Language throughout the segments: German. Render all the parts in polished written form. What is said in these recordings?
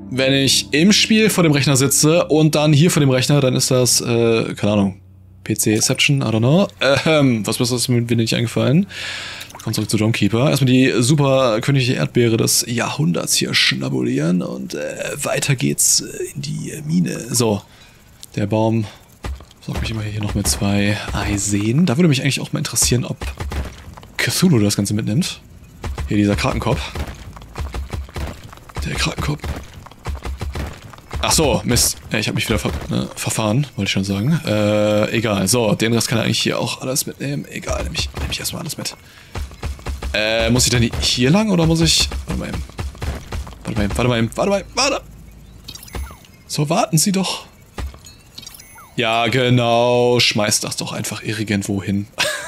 wenn ich im Spiel vor dem Rechner sitze und dann hier vor dem Rechner, dann ist das, keine Ahnung, PC-Exception, I don't know. Was Besseres ist mir nicht eingefallen. Kommt zurück zu Drumkeeper. Erstmal die super königliche Erdbeere des Jahrhunderts hier schnabulieren und weiter geht's in die Mine. So, der Baum sorgt mich immer hier noch mit 2 Eisen. Da würde mich eigentlich auch mal interessieren, ob Cthulhu das Ganze mitnimmt. Hier dieser Krakenkopf. Der Krakenkopf. Ach so, Mist. Ich habe mich wieder verfahren, wollte ich schon sagen. Egal. So, den Rest kann er eigentlich hier auch alles mitnehmen. Egal, nehme ich erstmal alles mit. Muss ich dann hier lang oder muss ich... Warte mal. So, warten Sie doch. Ja, genau. Schmeißt das doch einfach irgendwo hin.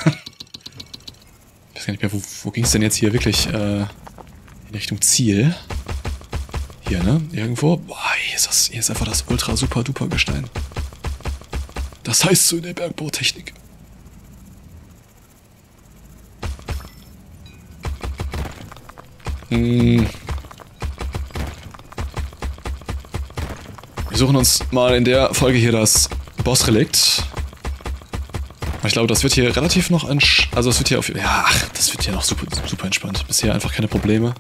Ich weiß gar nicht mehr, wo ging es denn jetzt hier wirklich in Richtung Ziel? Hier, ne? Irgendwo. Boah, hier ist einfach das Ultra-Super-Duper-Gestein. Das heißt so in der Bergbautechnik. Wir suchen uns mal in der Folge hier das Bossrelikt. Ich glaube, das wird hier relativ noch also es wird hier auf... Ja, das wird hier noch super, super entspannt. Bisher einfach keine Probleme.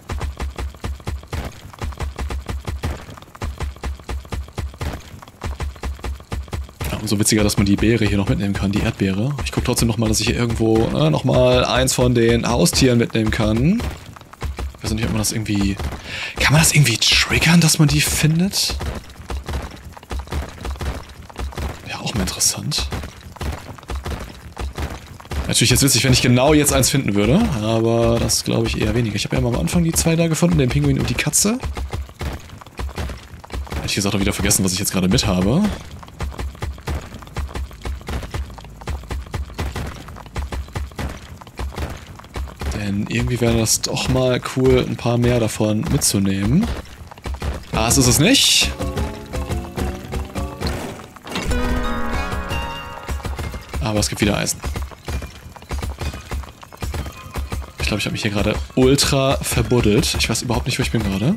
Ja, umso witziger, dass man die Beere hier noch mitnehmen kann, die Erdbeere. Ich gucke trotzdem nochmal, dass ich hier irgendwo nochmal eins von den Haustieren mitnehmen kann. Ich weiß nicht, ob man das irgendwie... Kann man das irgendwie triggern, dass man die findet? Ja, auch mal interessant. Natürlich jetzt witzig, wenn ich genau jetzt eins finden würde, aber das glaube ich eher weniger. Ich habe ja mal am Anfang die 2 da gefunden, den Pinguin und die Katze. Ehrlich gesagt auch wieder vergessen, was ich jetzt gerade mit habe. Denn irgendwie wäre das doch mal cool, ein paar mehr davon mitzunehmen. Ah, das ist es nicht. Aber es gibt wieder Eisen. Ich glaube, ich habe mich hier gerade ultra verbuddelt. Ich weiß überhaupt nicht, wo ich bin gerade.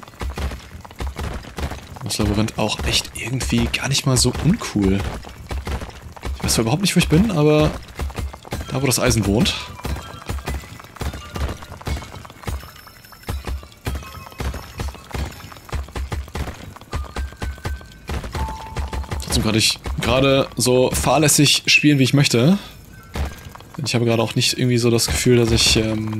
Das Labyrinth auch echt irgendwie gar nicht mal so uncool. Ich weiß zwar überhaupt nicht, wo ich bin, aber da, wo das Eisen wohnt. Trotzdem kann ich gerade so fahrlässig spielen, wie ich möchte. Denn ich habe gerade auch nicht irgendwie so das Gefühl, dass ich...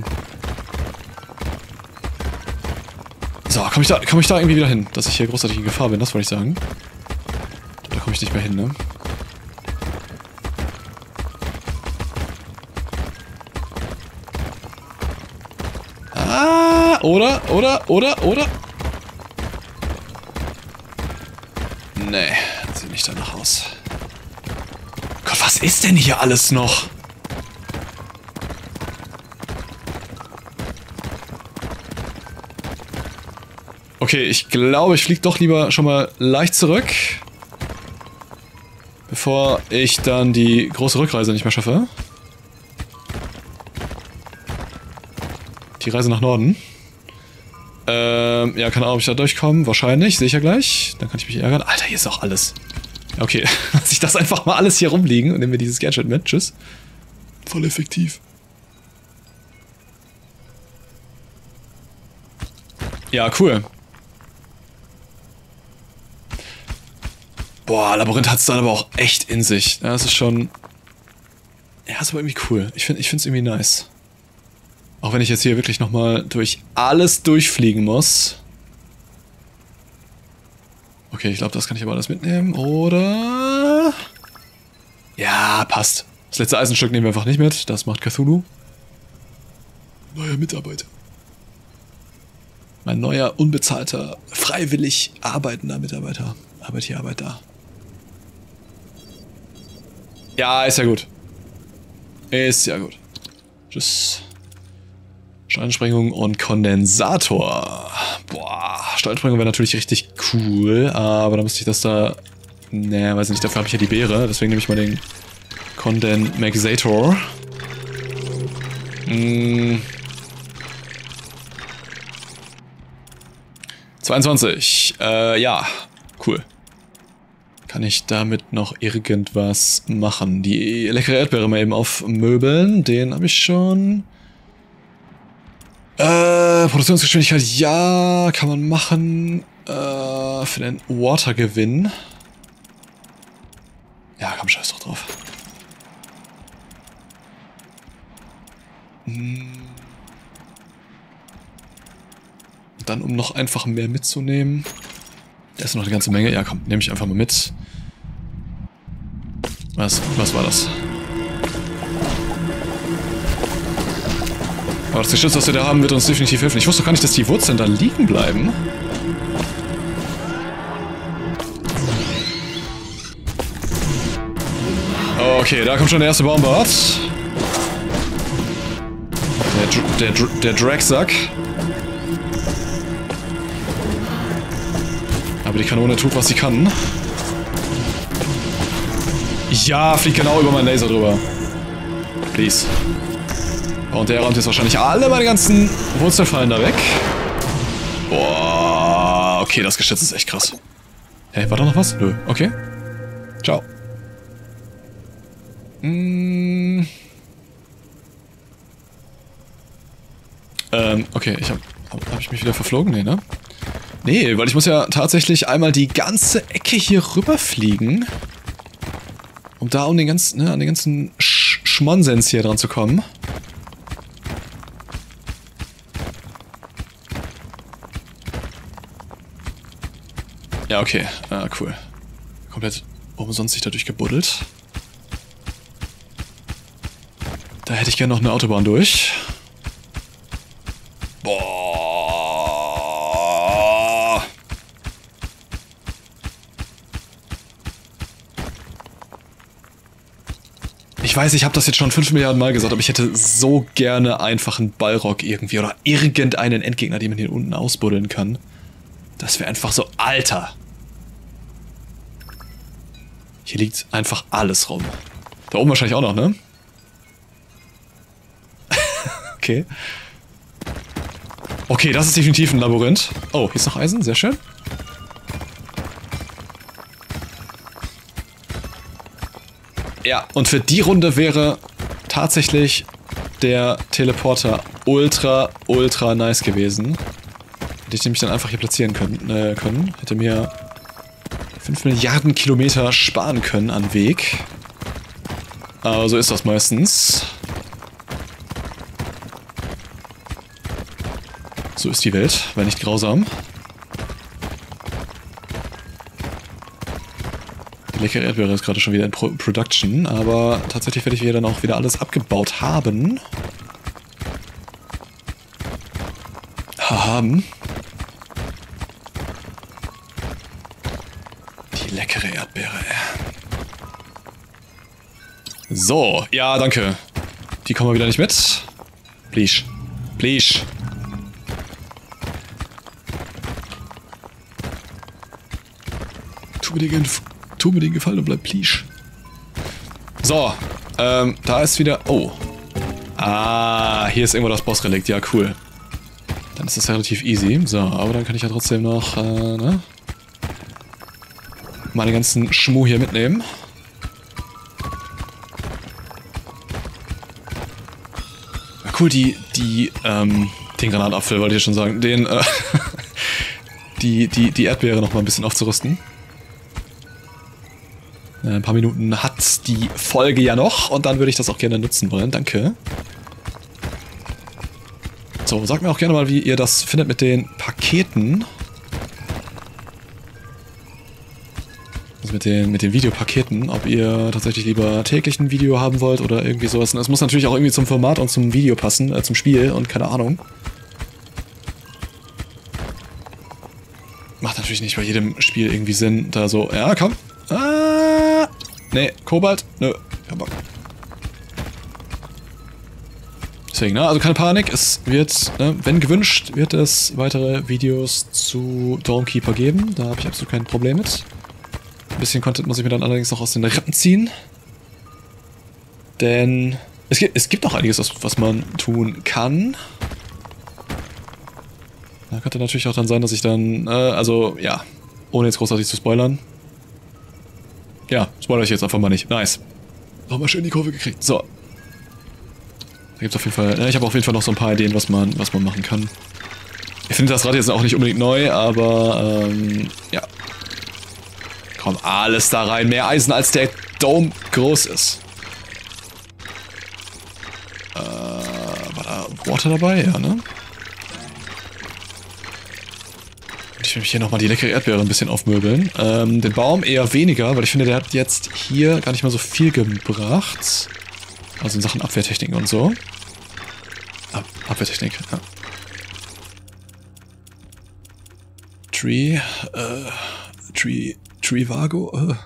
So, komme ich da irgendwie wieder hin? Dass ich hier großartig in Gefahr bin, das wollte ich sagen. Da komme ich nicht mehr hin, ne? Ah, oder? Nee, sieht nicht danach aus. Gott, was ist denn hier alles noch? Okay, ich glaube, ich fliege doch lieber schon mal leicht zurück. Bevor ich dann die große Rückreise nicht mehr schaffe. Die Reise nach Norden. Ja, keine Ahnung, ob ich da durchkomme. Wahrscheinlich, sehe ich ja gleich. Dann kann ich mich ärgern. Alter, hier ist auch alles. Okay, lass ich das einfach mal alles hier rumliegen und nehmen wir dieses Gadget mit. Tschüss. Voll effektiv. Ja, cool. Boah, Labyrinth hat es dann aber auch echt in sich. Ja, das ist schon... Ja, ist aber irgendwie cool. Ich finde es irgendwie nice. Auch wenn ich jetzt hier wirklich nochmal durch alles durchfliegen muss. Okay, ich glaube, das kann ich aber alles mitnehmen, oder? Ja, passt. Das letzte Eisenstück nehmen wir einfach nicht mit. Das macht Cthulhu. Neuer Mitarbeiter. Mein neuer, unbezahlter, freiwillig arbeitender Mitarbeiter. Arbeit hier, Arbeit da. Ja, ist ja gut. Ist ja gut. Tschüss. Steinsprengung und Kondensator. Boah, Steinsprengung wäre natürlich richtig cool, aber da müsste ich das da... Ne, weiß nicht, dafür habe ich ja die Beere, deswegen nehme ich mal den Kondensator. 22. Ja. Cool. Kann ich damit noch irgendwas machen? Die leckere Erdbeere mal eben aufmöbeln. Den habe ich schon. Produktionsgeschwindigkeit, ja, kann man machen. Für den Watergewinn. Ja, komm, scheiß doch drauf. Dann, um noch einfach mehr mitzunehmen. Da ist noch eine ganze Menge. Ja, komm, nehme ich einfach mal mit. Was war das? Aber das Geschütz, was wir da haben, wird uns definitiv helfen. Ich wusste doch gar nicht, dass die Wurzeln da liegen bleiben. Okay, da kommt schon der erste Baumbart. Der Dragsack. Aber die Kanone tut, was sie kann. Ja, fliegt genau über meinen Laser drüber. Please. Und der räumt jetzt wahrscheinlich alle meine ganzen Wurzelfallen da weg. Boah, okay, das Geschütz ist echt krass. Hey, war da noch was? Nö, okay. Ciao. Okay, hab ich mich wieder verflogen? Nee, ne? Nee, weil ich muss ja tatsächlich einmal die ganze Ecke hier rüberfliegen. Um da an den ganzen Schmonsens hier dran zu kommen. Ja, okay. Cool. Komplett umsonst sich dadurch gebuddelt. Da hätte ich gerne noch eine Autobahn durch. Boah. Ich weiß, ich habe das jetzt schon 5 Milliarden Mal gesagt, aber ich hätte so gerne einfach einen Balrog irgendwie oder irgendeinen Endgegner, den man hier unten ausbuddeln kann. Das wäre einfach so, Alter. Hier liegt einfach alles rum. Da oben wahrscheinlich auch noch, ne? Okay. Okay, das ist definitiv ein Labyrinth. Oh, hier ist noch Eisen, sehr schön. Ja, und für die Runde wäre tatsächlich der Teleporter ultra nice gewesen. Hätte ich nämlich dann einfach hier platzieren können. Hätte mir 5 Milliarden Kilometer sparen können an Weg. Aber so ist das meistens. So ist die Welt, wenn nicht grausam. Die leckere Erdbeere ist gerade schon wieder in Production, aber tatsächlich werde ich hier dann auch wieder alles abgebaut haben. Die leckere Erdbeere. So, ja, danke. Die kommen wir wieder nicht mit. Please. Please. Tu mir den Gefallen und bleib please. So, da ist wieder... Oh. Ah, hier ist irgendwo das Bossrelikt. Ja, cool. Dann ist das relativ easy. So, aber dann kann ich ja trotzdem noch, ne? Meine ganzen Schmuh hier mitnehmen. Ja, cool, den Granatapfel wollte ich schon sagen. Die Erdbeere noch mal ein bisschen aufzurüsten. Ein paar Minuten hat die Folge ja noch und dann würde ich das auch gerne nutzen wollen. Danke. So, sagt mir auch gerne mal, wie ihr das findet mit den Paketen. Also mit den Videopaketen. Ob ihr tatsächlich lieber täglich ein Video haben wollt oder irgendwie sowas. Und es muss natürlich auch irgendwie zum Format und zum Video passen, zum Spiel und keine Ahnung. Macht natürlich nicht bei jedem Spiel irgendwie Sinn, da so, ja, komm. Nee, Kobalt? Nö, kein Bock. Deswegen, ne, also keine Panik, es wird, ne, wenn gewünscht, wird es weitere Videos zu Dawnkeeper geben. Da habe ich absolut kein Problem mit. Ein bisschen Content muss ich mir dann allerdings noch aus den Rippen ziehen. Denn es gibt noch einiges, was man tun kann. Da könnte natürlich auch dann sein, dass ich dann, also, ja, ohne jetzt großartig zu spoilern. Ja, spoilere ich jetzt einfach mal nicht. Nice. Nochmal schön die Kurve gekriegt. So. Da gibt's auf jeden Fall, ich habe auf jeden Fall noch so ein paar Ideen, was man machen kann. Ich finde das Rad jetzt auch nicht unbedingt neu, aber, ja. Komm, alles da rein. Mehr Eisen, als der Dome groß ist. War da Water dabei? Ja, ne? Ich will mich hier nochmal die leckere Erdbeere ein bisschen aufmöbeln. Den Baum eher weniger, weil ich finde, der hat jetzt hier gar nicht mal so viel gebracht. Also in Sachen Abwehrtechniken und so. Abwehrtechnik, ja. Trivago.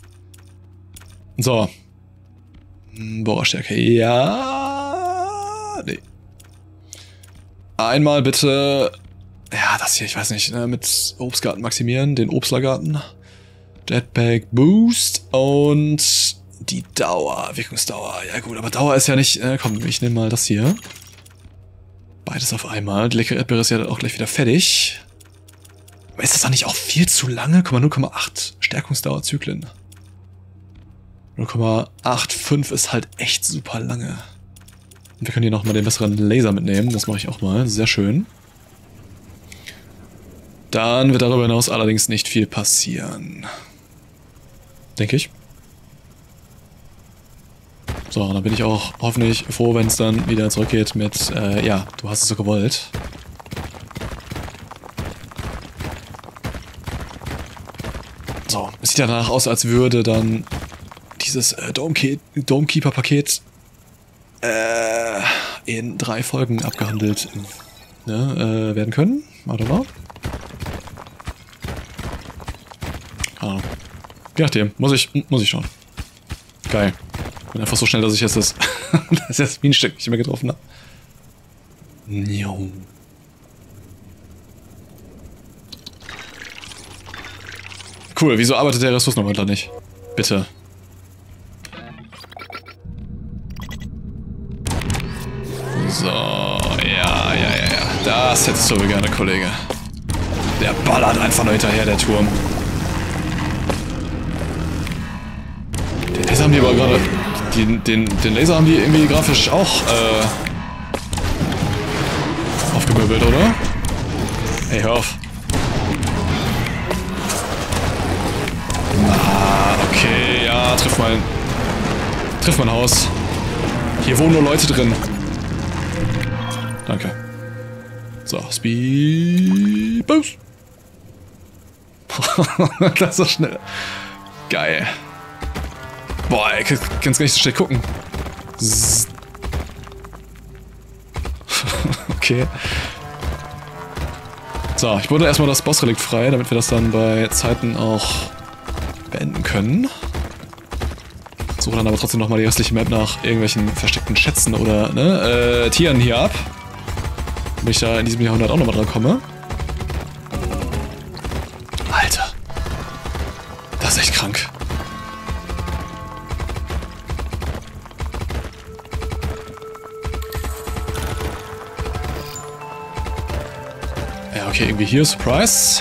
So. Bohrerstärke, ja. Nee. Einmal bitte. Ja, das hier, ich weiß nicht, mit Obstgarten maximieren, den Obstlergarten. Jetpack Boost und die Dauer, Wirkungsdauer. Ja gut, aber Dauer ist ja nicht, komm, ich nehme mal das hier. Beides auf einmal. Die leckere Erdbeere ist ja dann auch gleich wieder fertig. Aber ist das doch nicht auch viel zu lange? 0,8 Stärkungsdauerzyklen. 0,85 ist halt echt super lange. Und wir können hier nochmal den besseren Laser mitnehmen. Das mache ich auch mal. Sehr schön. Dann wird darüber hinaus allerdings nicht viel passieren. Denke ich. So, dann bin ich auch hoffentlich froh, wenn es dann wieder zurückgeht mit, ja, du hast es so gewollt. So, es sieht ja danach aus, als würde dann dieses Domekeeper-Paket in 3 Folgen abgehandelt werden können. I don't know. Ah. Je nachdem, muss ich schauen. Geil. Bin einfach so schnell, dass ich jetzt das Minenstück nicht mehr getroffen habe. Cool, wieso arbeitet der Ressourcenwandler nicht? Bitte. So, ja. Das hättest du wohl gerne, Kollege. Der ballert einfach nur hinterher, der Turm. Den Laser haben die aber gerade... Den Laser haben die irgendwie grafisch auch, aufgemöbelt, oder? Ey, hör auf. Ah, okay, ja, trifft mein Haus. Hier wohnen nur Leute drin. Danke. So, Speed Boost. Das ist so schnell. Geil. Boah, ich kann's gar nicht so schnell gucken. Okay. So, ich wurde erstmal das Bossrelikt frei, damit wir das dann bei Zeiten auch beenden können. Suche dann aber trotzdem nochmal die restliche Map nach irgendwelchen versteckten Schätzen oder Tieren hier ab. Damit ich da in diesem Jahrhundert auch nochmal dran komme. Alter. Das ist echt krank. Ja, okay, irgendwie hier, Surprise.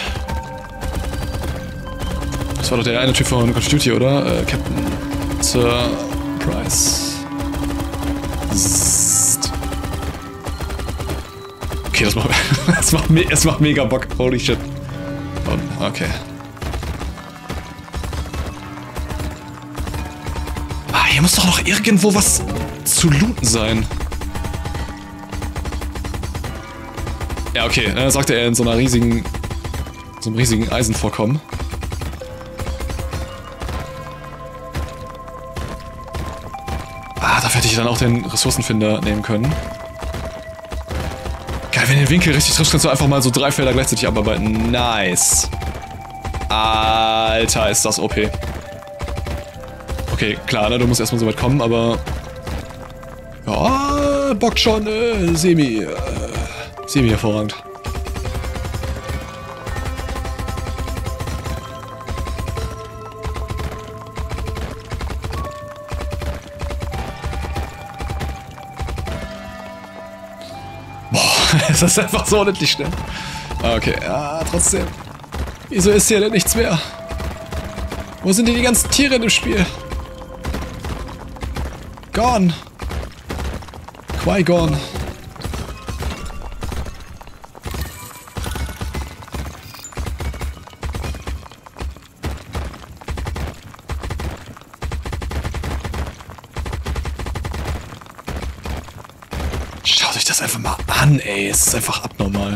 Das war doch der eine Typ von Call of Duty, oder? Captain Surprise. Zzt. Okay, das macht mega Bock. Holy shit. Oh, okay. Ah, hier muss doch noch irgendwo was zu looten sein. Ja, okay, sagte er in so einem riesigen Eisenvorkommen. Ah, dafür hätte ich dann auch den Ressourcenfinder nehmen können. Geil, wenn du den Winkel richtig triffst, kannst du einfach mal so 3 Felder gleichzeitig abarbeiten. Nice. Alter, ist das OP. Okay, klar, ne, du musst erstmal so weit kommen, aber... Ja, bockt schon, semi hervorragend. Boah, es ist einfach so unendlich schnell. Okay, ja, trotzdem. Wieso ist hier denn nichts mehr? Wo sind denn die ganzen Tiere in dem Spiel? Gone. Qui-Gon. Schaut euch das einfach mal an, ey. Es ist einfach abnormal.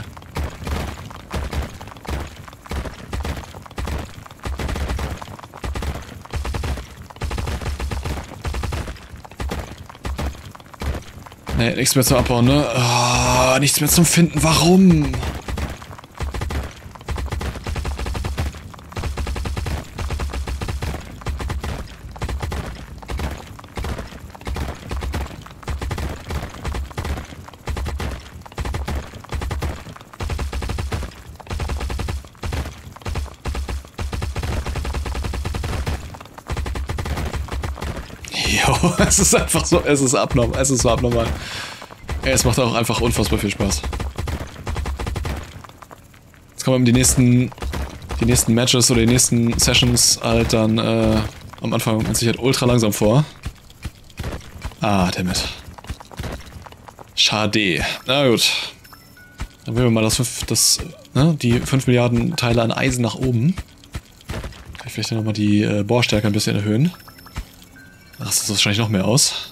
Nee, nichts mehr zum Abbauen, ne? Oh, nichts mehr zum Finden. Warum? Jo, es ist einfach so, es ist abnormal, es ist so abnormal. Ey, es macht auch einfach unfassbar viel Spaß. Jetzt kommen die nächsten Matches oder die nächsten Sessions halt dann am Anfang mit Sicherheit ultra langsam vor. Ah, dammit. Schade. Na gut. Dann wählen wir mal die 5 Milliarden Teile an Eisen nach oben. Kann ich vielleicht nochmal die Bohrstärke ein bisschen erhöhen. Rastet das wahrscheinlich noch mehr aus.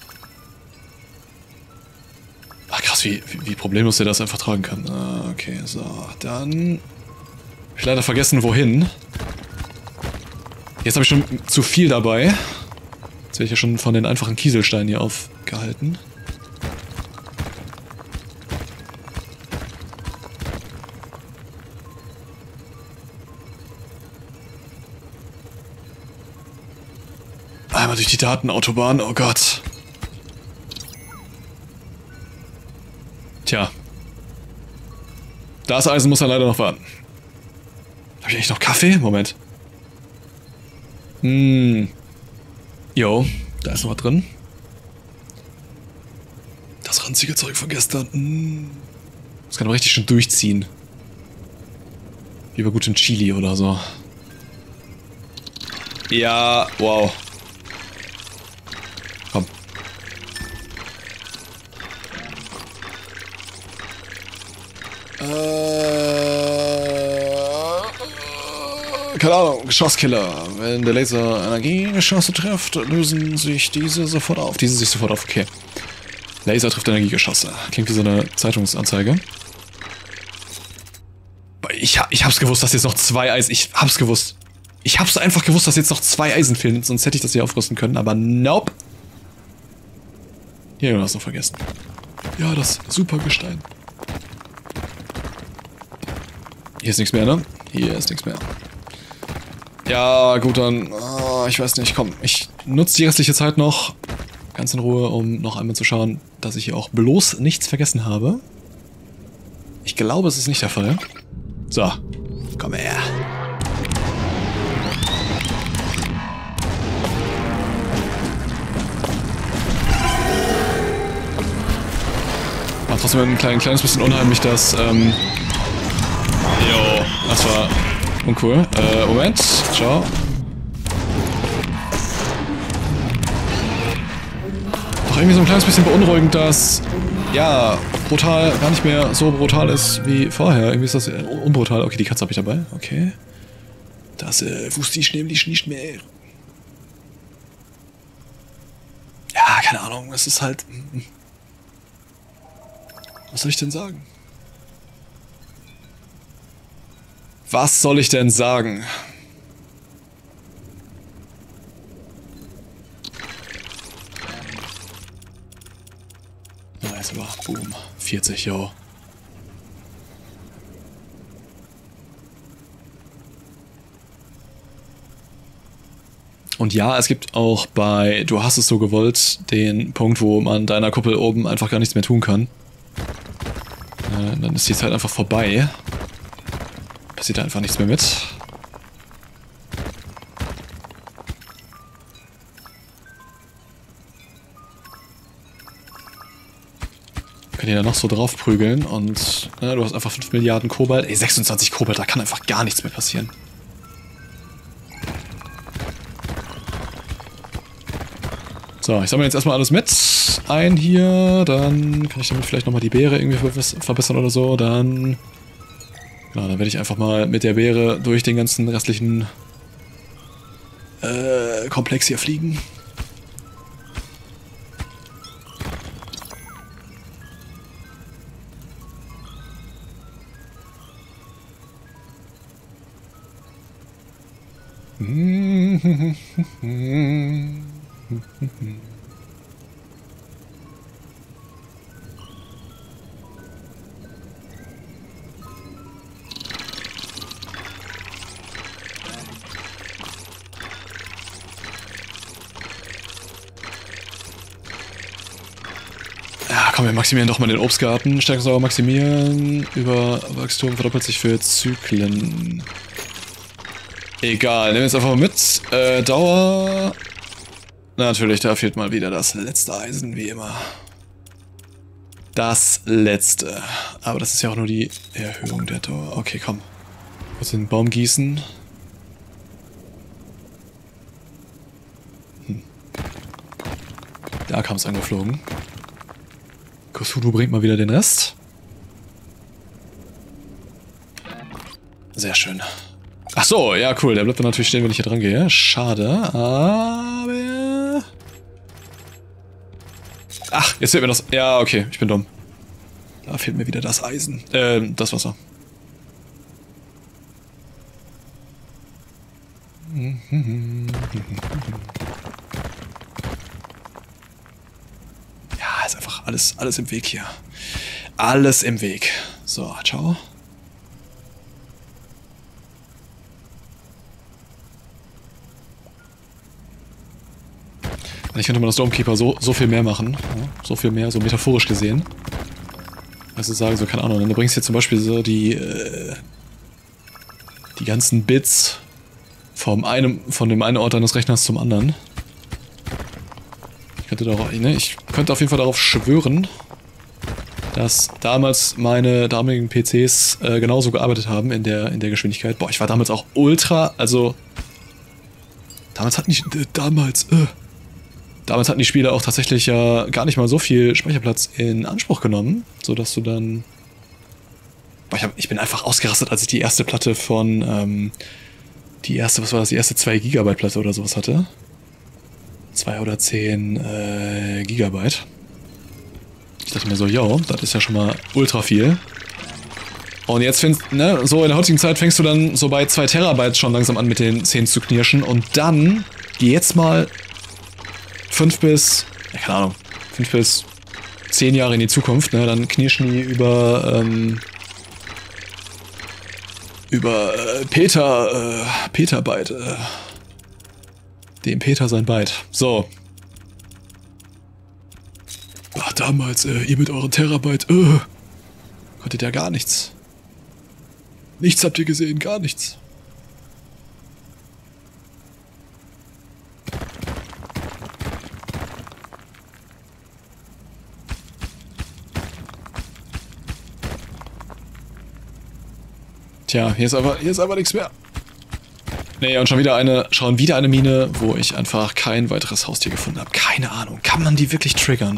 Ach krass, wie problemlos der das einfach tragen kann. Ah, okay, so, dann... Hab ich leider vergessen, wohin. Jetzt habe ich schon zu viel dabei. Jetzt werde ich ja schon von den einfachen Kieselsteinen hier aufgehalten. Einmal durch die Datenautobahn, oh Gott. Tja. Das Eisen muss ja leider noch warten. Habe ich eigentlich noch Kaffee? Moment. Jo, da ist noch was drin. Das ranzige Zeug von gestern. Das kann man richtig schön durchziehen. Wie bei gutem Chili oder so. Ja, wow. Komm. Keine Ahnung, Geschosskiller. Wenn der Laser Energiegeschosse trifft, lösen sich diese sofort auf. Okay. Laser trifft Energiegeschosse. Klingt wie so eine Zeitungsanzeige. Ich hab's gewusst, dass jetzt noch 2 Eisen... Ich hab's gewusst. Ich hab's einfach gewusst, dass jetzt noch 2 Eisen fehlen, sonst hätte ich das hier aufrüsten können, aber nope. Hier haben wir das noch vergessen. Ja, das Supergestein. Hier ist nichts mehr, ne? Hier ist nichts mehr. Ja, gut, dann... Oh, ich weiß nicht, komm. Ich nutze die restliche Zeit noch ganz in Ruhe, um noch einmal zu schauen, dass ich hier auch bloß nichts vergessen habe. Ich glaube, es ist nicht der Fall. So, komm her. War trotzdem ein kleines bisschen unheimlich, dass... Jo, das war uncool. Moment, ciao. Doch irgendwie so ein kleines bisschen beunruhigend, dass... Ja, brutal gar nicht mehr so brutal ist wie vorher. Irgendwie ist das unbrutal. Okay, die Katze habe ich dabei. Okay. Das wusste ich nämlich nicht mehr. Ja, keine Ahnung. Es ist halt... Was soll ich denn sagen? Was soll ich denn sagen? Nice, aber boom. 40, yo. Und ja, es gibt auch bei Du hast es so gewollt den Punkt, wo man deiner Kuppel oben einfach gar nichts mehr tun kann. Dann ist die Zeit einfach vorbei. Passiert da einfach nichts mehr mit. kann die da noch so drauf prügeln und ne, du hast einfach 5 Milliarden Kobalt. Ey, 26 Kobalt, da kann einfach gar nichts mehr passieren. So, ich sammle jetzt erstmal alles mit. Ein hier, dann kann ich damit vielleicht nochmal die Beere irgendwie verbessern oder so. Dann, ja, dann werde ich einfach mal mit der Beere durch den ganzen restlichen Komplex hier fliegen. Ja, komm, wir maximieren doch mal den Obstgarten. Stärkensauer maximieren. Über Wachstum verdoppelt sich für Zyklen. Egal, nehmen wir jetzt einfach mal mit. Dauer. Natürlich, da fehlt mal wieder das letzte Eisen, wie immer. Das letzte. Aber das ist ja auch nur die Erhöhung der Dauer. Okay, komm. Kurz den Baum gießen. Da kam es angeflogen. Cthulhu bringt mal wieder den Rest. Sehr schön. Ach so, ja cool, der bleibt dann natürlich stehen, wenn ich hier dran gehe. Schade, aber... Ach, jetzt fehlt mir das... Ja, okay, ich bin dumm. Da fehlt mir wieder das Eisen. Das Wasser. Ja, ist einfach alles im Weg hier. Alles im Weg. So, ciao. Ich könnte mal das Domekeeper so viel mehr machen. Ja, so viel mehr, so metaphorisch gesehen. Also sagen, so, keine Ahnung, dann bringst du jetzt zum Beispiel so die ganzen Bits von dem einen Ort deines Rechners zum anderen. Ich könnte auf jeden Fall darauf schwören, dass damals meine damaligen PCs genauso gearbeitet haben in der Geschwindigkeit. Boah, ich war damals auch ultra, also damals hatten die Spiele auch tatsächlich ja gar nicht mal so viel Speicherplatz in Anspruch genommen, sodass du dann... Boah, ich bin einfach ausgerastet, als ich die erste Platte von, die erste 2 Gigabyte Platte oder sowas hatte. 2 oder 10 Gigabyte. Ich dachte mir so, yo, das ist ja schon mal ultra viel. Und jetzt so in der heutigen Zeit fängst du dann so bei 2 Terabyte schon langsam an mit den Zähnen zu knirschen und dann geh jetzt mal 5 bis 10 Jahre in die Zukunft, ne, dann knirschen die über Petabyte, dem Peter sein Byte. So. Ach, damals, ihr mit euren Terabyte, konntet ja gar nichts. Nichts habt ihr gesehen, gar nichts. Tja, hier ist aber nichts mehr. Nee, und schon wieder eine Mine, wo ich einfach kein weiteres Haustier gefunden habe. Keine Ahnung. Kann man die wirklich triggern?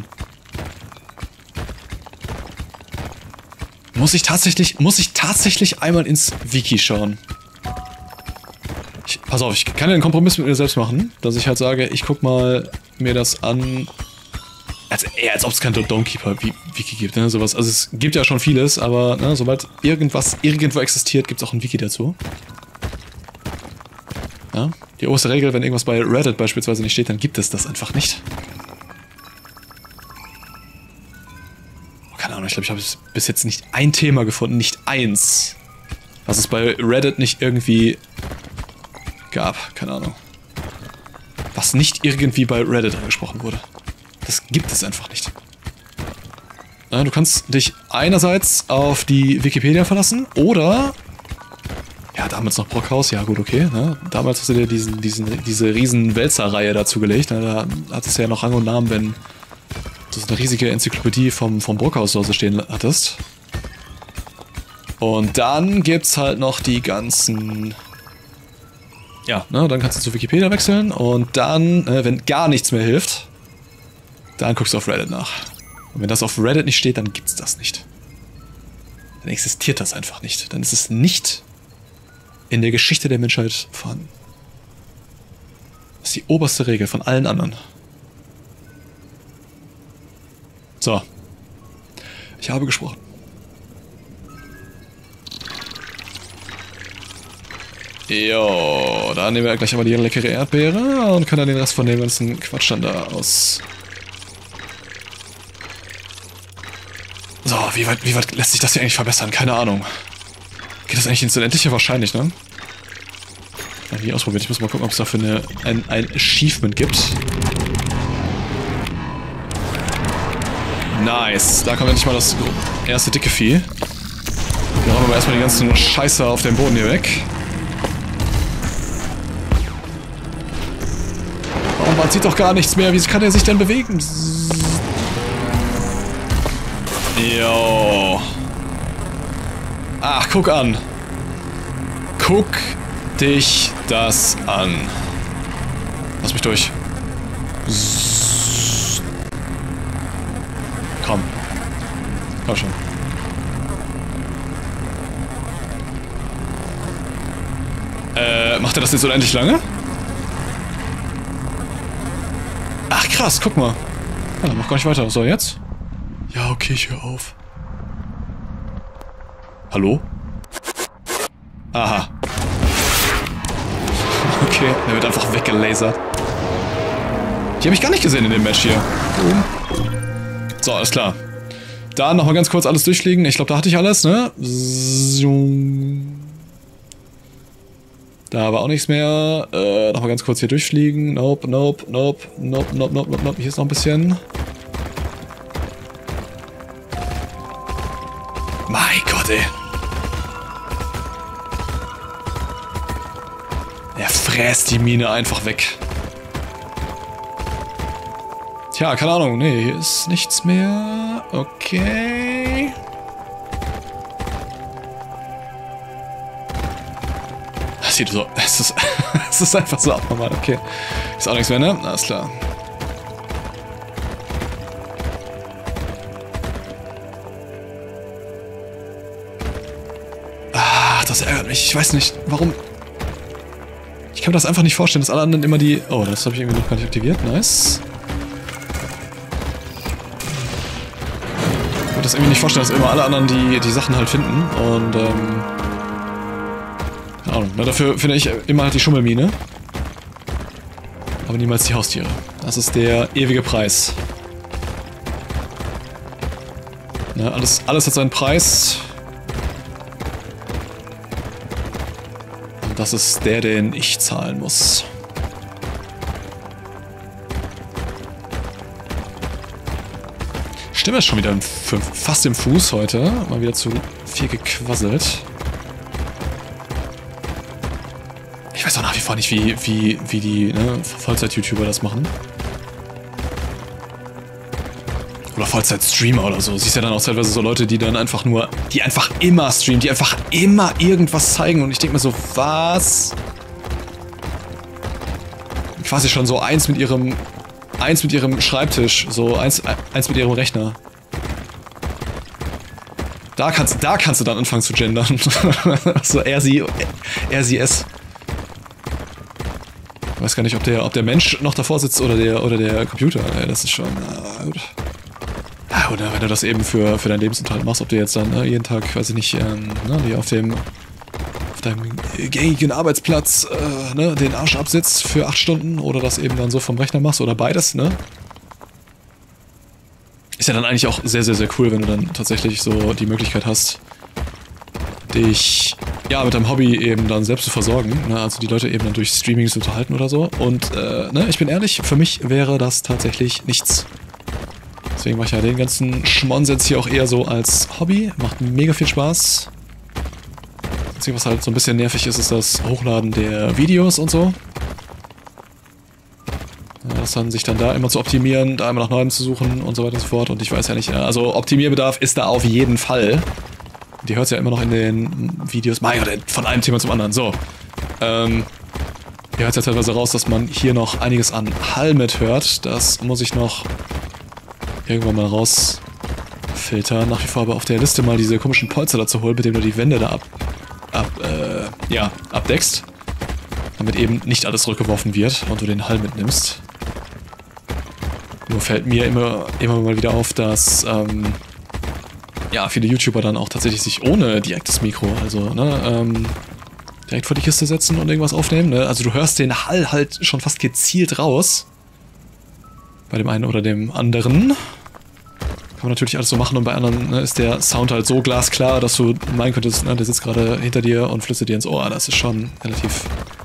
Muss ich tatsächlich einmal ins Wiki schauen? Pass auf, ich kann ja einen Kompromiss mit mir selbst machen, dass ich halt sage, ich guck mal mir das an. Als ob es kein Domekeeper-Wiki gibt, ne, sowas. Also es gibt ja schon vieles, aber ne, sobald irgendwas irgendwo existiert, gibt es auch ein Wiki dazu. Ja, die oberste Regel, wenn irgendwas bei Reddit beispielsweise nicht steht, dann gibt es das einfach nicht. Keine Ahnung, ich glaube, ich habe bis jetzt nicht ein Thema gefunden, nicht eins, was es bei Reddit nicht irgendwie gab. Keine Ahnung. Was nicht irgendwie bei Reddit angesprochen wurde. Das gibt es einfach nicht. Ja, du kannst dich einerseits auf die Wikipedia verlassen oder... Ja, damals noch Brockhaus, ja gut, okay. Ne? Damals hast du dir diese riesen Wälzer-Reihe dazu gelegt. Ne? Da hat es ja noch Rang und Namen, wenn du so eine riesige Enzyklopädie vom Burghaus zu Hause stehen hattest. Und dann gibt's halt noch die ganzen... Ja, ne, dann kannst du zu Wikipedia wechseln und dann, wenn gar nichts mehr hilft, dann guckst du auf Reddit nach. Und wenn das auf Reddit nicht steht, dann gibt's das nicht. Dann existiert das einfach nicht. Dann ist es nicht in der Geschichte der Menschheit vorhanden. Das ist die oberste Regel von allen anderen. So. Ich habe gesprochen. Jo, da nehmen wir gleich einmal die leckere Erdbeere und können dann den Rest von dem ganzen Quatsch dann da aus. So, wie weit lässt sich das hier eigentlich verbessern? Keine Ahnung. Geht das eigentlich ins Unendliche? Wahrscheinlich, ne? Mal nie ausprobiert. Ich muss mal gucken, ob es dafür ein Achievement gibt. Nice. Da kommt endlich mal das erste dicke Vieh. Wir räumen aber erstmal die ganzen Scheiße auf dem Boden hier weg. Oh, man sieht doch gar nichts mehr. Wie kann er sich denn bewegen? Jo. Ach, guck an. Guck dich das an. Lass mich durch. Komm. Komm schon. Macht er das jetzt unendlich lange? Ach krass, guck mal. Ja, dann mach gar nicht weiter. So, jetzt? Ja, okay, ich höre auf. Hallo? Aha. Okay, er wird einfach weggelasert. Die habe ich gar nicht gesehen in dem Match hier. So, alles klar. Da nochmal ganz kurz alles durchfliegen. Ich glaube, da hatte ich alles, ne? Da war auch nichts mehr. Nochmal ganz kurz hier durchfliegen. Nope, nope, nope, nope, nope, nope, nope, nope. Hier ist noch ein bisschen. Mein Gott, ey. Er fräst die Mine einfach weg. Tja, keine Ahnung. Nee, hier ist nichts mehr. Okay. Das sieht so... Es ist einfach so abnormal. Okay. Ist auch nichts mehr, ne? Alles klar. Ach, das ärgert mich. Ich weiß nicht, warum... Ich kann mir das einfach nicht vorstellen, dass alle anderen immer die... Oh, das habe ich irgendwie noch gar nicht aktiviert. Nice. Ich kann mir das irgendwie nicht vorstellen, dass immer alle anderen die Sachen halt finden. Und, keine Ahnung. Na, dafür finde ich immer halt die Schummelmine. Aber niemals die Haustiere. Das ist der ewige Preis. Na, alles hat seinen Preis. Das ist der, den ich zahlen muss. Stimme ist schon wieder fast im Fuß heute. Mal wieder zu viel gequasselt. Ich weiß auch nach wie vor nicht, wie die Vollzeit-YouTuber das machen. Oder Vollzeit-Streamer oder so. Siehst ja dann auch teilweise so Leute, die dann einfach nur... Die einfach immer streamen, die einfach immer irgendwas zeigen. Und ich denke mir so, was? Quasi schon so eins mit ihrem Schreibtisch. So eins mit ihrem Rechner. Da kannst du dann anfangen zu gendern. So er, sie, es. Ich weiß gar nicht, ob der Mensch noch davor sitzt oder der Computer. Das ist schon... gut. Oder wenn du das eben für deinen Lebensunterhalt machst, ob du jetzt dann jeden Tag, weiß ich nicht, die auf deinem gängigen Arbeitsplatz den Arsch absitzt für 8 Stunden oder das eben dann so vom Rechner machst oder beides, ne? Ist ja dann eigentlich auch sehr, sehr, sehr cool, wenn du dann tatsächlich so die Möglichkeit hast, dich mit deinem Hobby eben dann selbst zu versorgen, ne? Also die Leute eben dann durch Streaming zu unterhalten oder so. Und ich bin ehrlich, für mich wäre das tatsächlich nichts. Deswegen mache ich ja den ganzen Schmonz jetzt hier auch eher so als Hobby. Macht mega viel Spaß. Das Einzige, was halt so ein bisschen nervig ist, ist das Hochladen der Videos und so. Ja, das dann sich dann da immer zu optimieren, da immer nach Neuem zu suchen und so weiter und so fort. Und ich weiß ja nicht, also Optimierbedarf ist da auf jeden Fall. Die hört ja immer noch in den Videos. Mein Gott, von einem Thema zum anderen. So. Hier hört es ja teilweise raus, dass man hier noch einiges an Hall mithört. Das muss ich noch irgendwann mal rausfiltern. Nach wie vor aber auf der Liste mal diese komischen Polster dazu holen, mit denen du die Wände da abdeckst. Damit eben nicht alles zurückgeworfen wird und du den Hall mitnimmst. Nur fällt mir immer mal wieder auf, dass ja, viele YouTuber dann auch tatsächlich sich ohne direktes Mikro, also ne, direkt vor die Kiste setzen und irgendwas aufnehmen. Ne? Also du hörst den Hall halt schon fast gezielt raus. Bei dem einen oder dem anderen. Kann man natürlich alles so machen und bei anderen ne, ist der Sound halt so glasklar, dass du meinen könntest, ne, der sitzt gerade hinter dir und flüstert dir ins Ohr. Das ist schon relativ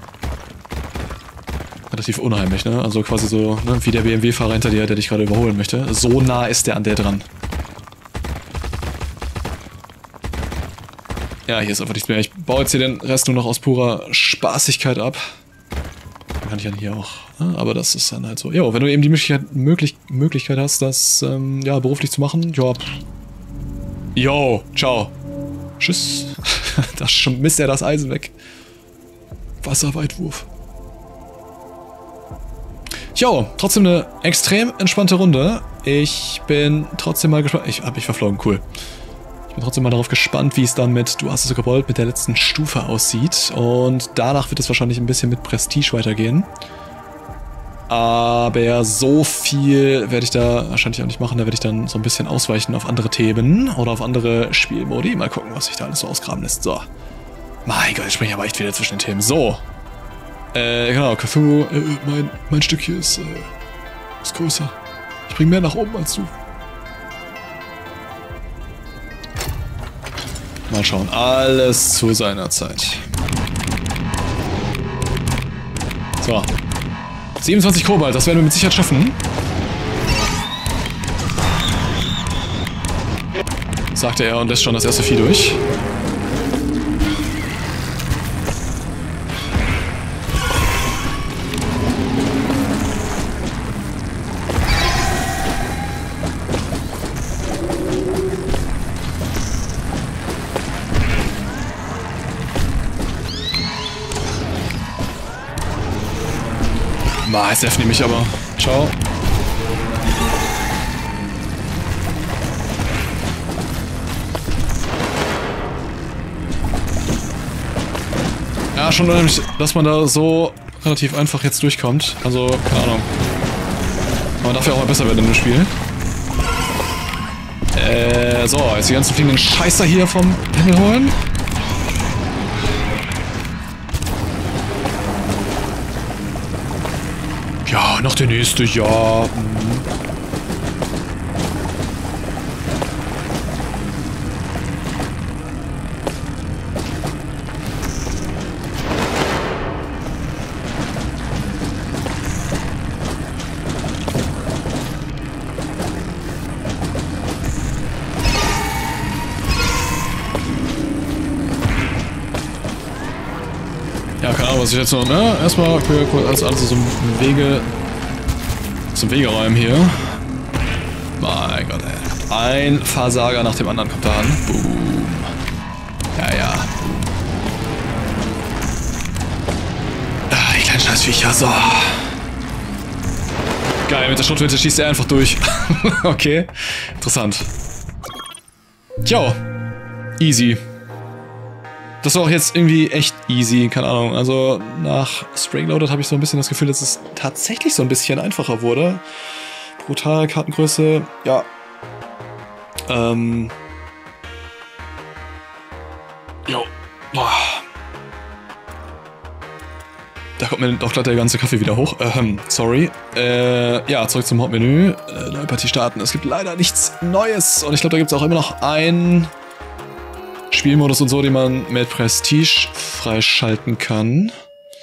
unheimlich, ne? Also quasi so, ne, wie der BMW-Fahrer hinter dir, der dich gerade überholen möchte. So nah ist der an der dran. Ja, hier ist einfach nichts mehr. Ich baue jetzt hier den Rest nur noch aus purer Spaßigkeit ab. Kann ich ja hier auch, ne? Aber das ist dann halt so. Jo, wenn du eben die Möglichkeit hast, das ja, beruflich zu machen, ja. Jo, ciao. Tschüss. Da schmisst er das Eisen weg. Wasserweitwurf. Jo, trotzdem eine extrem entspannte Runde. Ich bin trotzdem mal gespannt. Ich hab mich verflogen, cool. Ich bin trotzdem mal darauf gespannt, wie es dann mit, du hast es so gewollt, mit der letzten Stufe aussieht. Und danach wird es wahrscheinlich ein bisschen mit Prestige weitergehen. Aber so viel werde ich da wahrscheinlich auch nicht machen. Da werde ich dann so ein bisschen ausweichen auf andere Themen oder auf andere Spielmodi. Mal gucken, was sich da alles so ausgraben lässt. So. Mein Gott, ich springe aber echt wieder zwischen den Themen. So. Genau, Cthulhu, mein Stück hier ist größer. Ich bringe mehr nach oben als du. Mal schauen. Alles zu seiner Zeit. So. 27 Kobalt, das werden wir mit Sicherheit schaffen. Sagte er und lässt schon das erste Vieh durch. SF nehme ich aber. Ciao. Ja, schon unheimlich, dass man da so relativ einfach jetzt durchkommt. Also, keine Ahnung. Man darf ja auch mal besser werden in dem Spiel. So, jetzt die ganzen fliegenden Scheißer hier vom Himmel holen. Ja, noch der nächste, ja. Ja, keine Ahnung, was ich jetzt noch, ne? Erstmal alles so zum Wegeräumen hier. Mein Gott, ey. Ein Versager nach dem anderen kommt da an. Boom. Ja, ja. Ah, die kleinen Scheißviecher, so. Geil, mit der Schrotflinte schießt er einfach durch. Okay, interessant. Tja, easy. Das war auch jetzt irgendwie echt easy, keine Ahnung. Also nach Springloaded habe ich so ein bisschen das Gefühl, dass es tatsächlich so ein bisschen einfacher wurde. Brutal, Kartengröße, ja. Jo. Boah. Da kommt mir doch glatt der ganze Kaffee wieder hoch. Sorry. Ja, zurück zum Hauptmenü. Neue Partie starten. Es gibt leider nichts Neues. Und ich glaube, da gibt es auch immer noch einen Spielmodus und so, den man mit Prestige freischalten kann.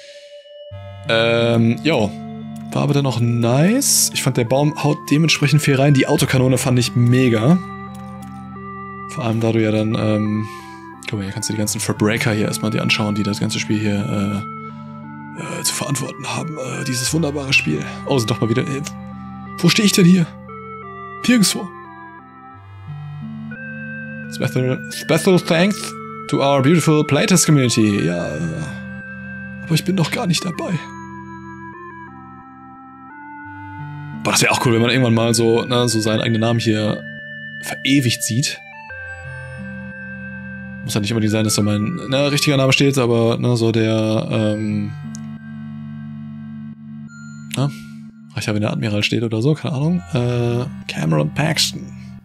Jo. War aber dann auch nice. Ich fand, der Baum haut dementsprechend viel rein. Die Autokanone fand ich mega. Vor allem, da du ja dann, guck mal, hier kannst du die ganzen Verbreaker hier erstmal dir anschauen, die das ganze Spiel hier, zu verantworten haben, dieses wunderbare Spiel. Oh, sind doch mal wieder... wo stehe ich denn hier? Nirgendwo. Special thanks to our beautiful Playtest Community. Ja, aber ich bin noch gar nicht dabei. Boah, das wäre auch cool, wenn man irgendwann mal so, so seinen eigenen Namen hier verewigt sieht. Muss ja nicht unbedingt sein, dass da mein richtiger Name steht, aber so der, reicht ja, wenn der Admiral steht oder so, keine Ahnung. Cameron Paxton.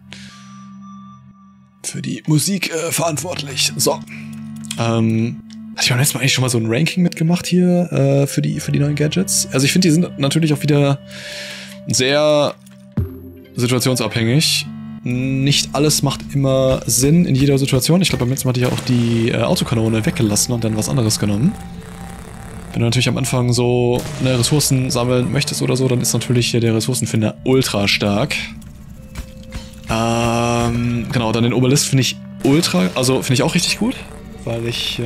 Für die Musik verantwortlich. So. Hatte ich beim letzten Mal eigentlich schon mal so ein Ranking mitgemacht hier für die neuen Gadgets? Also ich finde, die sind natürlich auch wieder sehr situationsabhängig. Nicht alles macht immer Sinn in jeder Situation. Ich glaube, beim letzten Mal hatte ich ja auch die Autokanone weggelassen und dann was anderes genommen. Wenn du natürlich am Anfang so Ressourcen sammeln möchtest oder so, dann ist natürlich hier der Ressourcenfinder ultra stark. Genau, dann den Obelisk finde ich finde ich auch richtig gut, weil ich,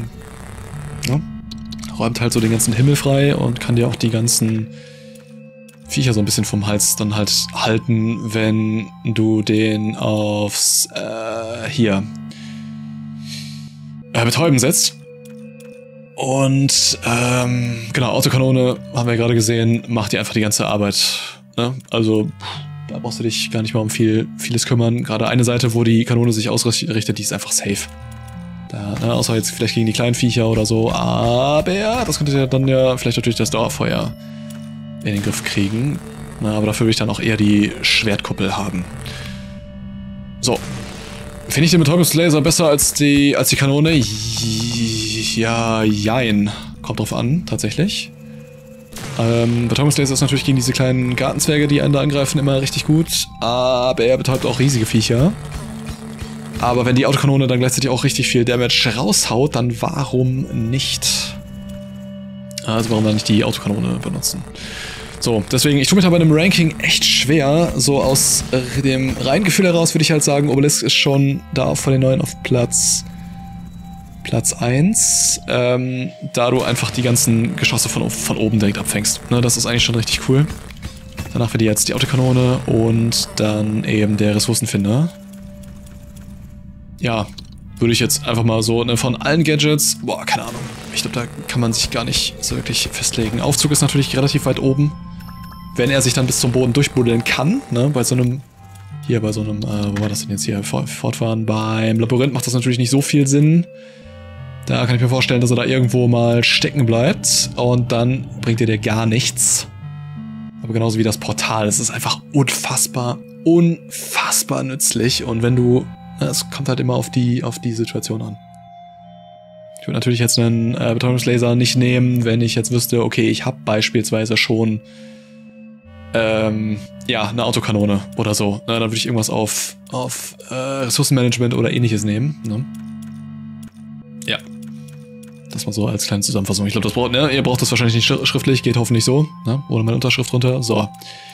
räumt halt so den ganzen Himmel frei und kann dir auch die ganzen Viecher so ein bisschen vom Hals dann halt halten, wenn du den aufs, Betäuben setzt. Und, genau, Autokanone, haben wir ja gerade gesehen, macht dir einfach die ganze Arbeit, ne? Also, da brauchst du dich gar nicht mal um vieles kümmern. Gerade eine Seite, wo die Kanone sich ausrichtet, die ist einfach safe. Da, außer jetzt vielleicht gegen die kleinen Viecher oder so. Aber das könnte ja dann ja vielleicht natürlich das Dauerfeuer in den Griff kriegen. Aber dafür will ich dann auch eher die Schwertkuppel haben. So. Finde ich den Betäubungslaser besser als die Kanone? Ja, jein. Kommt drauf an, tatsächlich. Betäubungslaser ist natürlich gegen diese kleinen Gartenzwerge, die einen da angreifen, immer richtig gut. Aber er betäubt auch riesige Viecher. Aber wenn die Autokanone dann gleichzeitig auch richtig viel Damage raushaut, dann warum nicht? Also warum dann nicht die Autokanone benutzen? So, deswegen, ich tue mich da bei einem Ranking echt schwer. So aus dem reinen Gefühl heraus würde ich halt sagen, Obelisk ist schon da von den neuen auf Platz 1, da du einfach die ganzen Geschosse von oben direkt abfängst. Ne, das ist eigentlich schon richtig cool. Danach wird jetzt die Autokanone und dann eben der Ressourcenfinder. Ja, würde ich jetzt einfach mal so, ne, von allen Gadgets, boah, keine Ahnung. Ich glaube, da kann man sich gar nicht so wirklich festlegen. Aufzug ist natürlich relativ weit oben. Wenn er sich dann bis zum Boden durchbuddeln kann, ne, wo war das denn jetzt hier? Fortfahren beim Labyrinth macht das natürlich nicht so viel Sinn. Da kann ich mir vorstellen, dass er da irgendwo mal stecken bleibt und dann bringt er dir gar nichts. Aber genauso wie das Portal, es ist einfach unfassbar nützlich und wenn du, es kommt halt immer auf die Situation an. Ich würde natürlich jetzt einen Betäubungslaser nicht nehmen, wenn ich jetzt wüsste, okay, ich habe beispielsweise schon eine Autokanone oder so. Na, dann würde ich irgendwas auf Ressourcenmanagement oder ähnliches nehmen. Ne? Ja. Das mal so als kleine Zusammenfassung. Ich glaube, ihr braucht das wahrscheinlich nicht schriftlich, geht hoffentlich so, ne? Ohne meine Unterschrift drunter. So.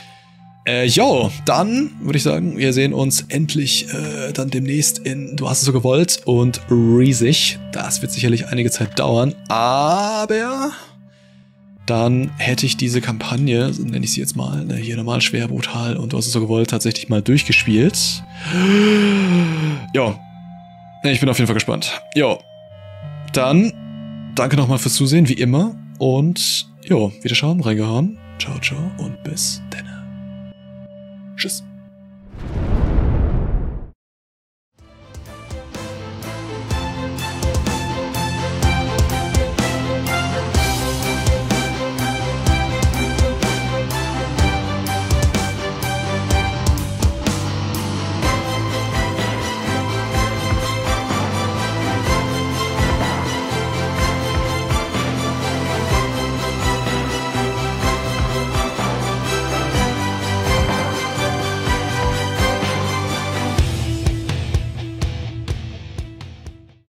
Dann würde ich sagen, wir sehen uns endlich dann demnächst in Du hast es so gewollt und riesig. Das wird sicherlich einige Zeit dauern, aber dann hätte ich diese Kampagne, so nenne ich sie jetzt mal, hier normal, schwer, brutal und Du hast es so gewollt, tatsächlich mal durchgespielt. Jo. Ich bin auf jeden Fall gespannt. Jo. Dann danke nochmal fürs Zusehen, wie immer. Und, wieder schauen, reingehauen. Ciao, ciao und bis dann. Tschüss.